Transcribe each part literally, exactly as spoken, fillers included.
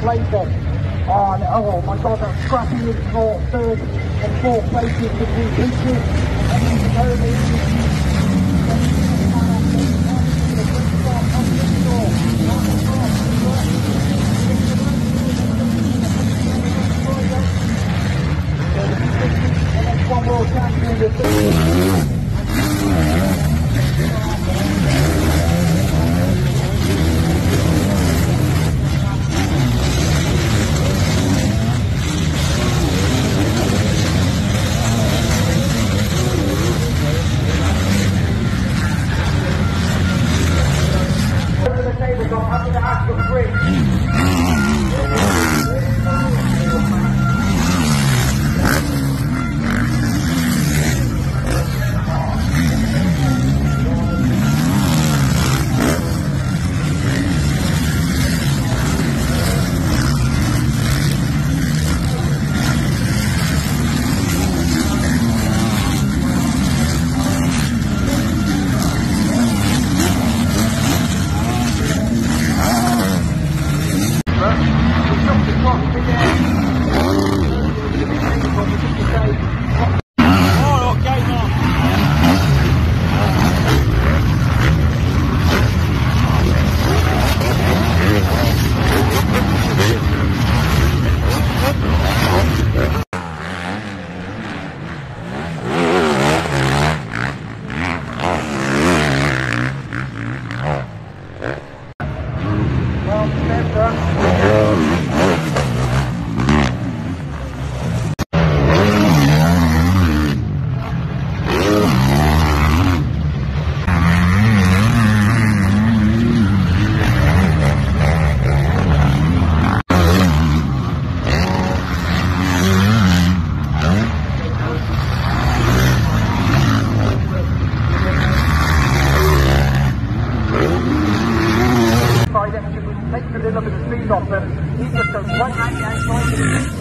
later on. Oh my God, that's scrapping in for third and fourth places between Peaches and Easy. One world champion with the tabletop, I'm going to ask for three. Takes a little bit of speed off them. He just goes right at the outside.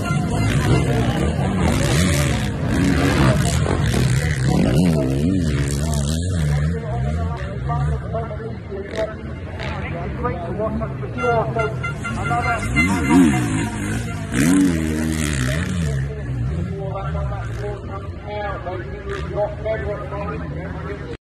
It's great to watch us with you also. Another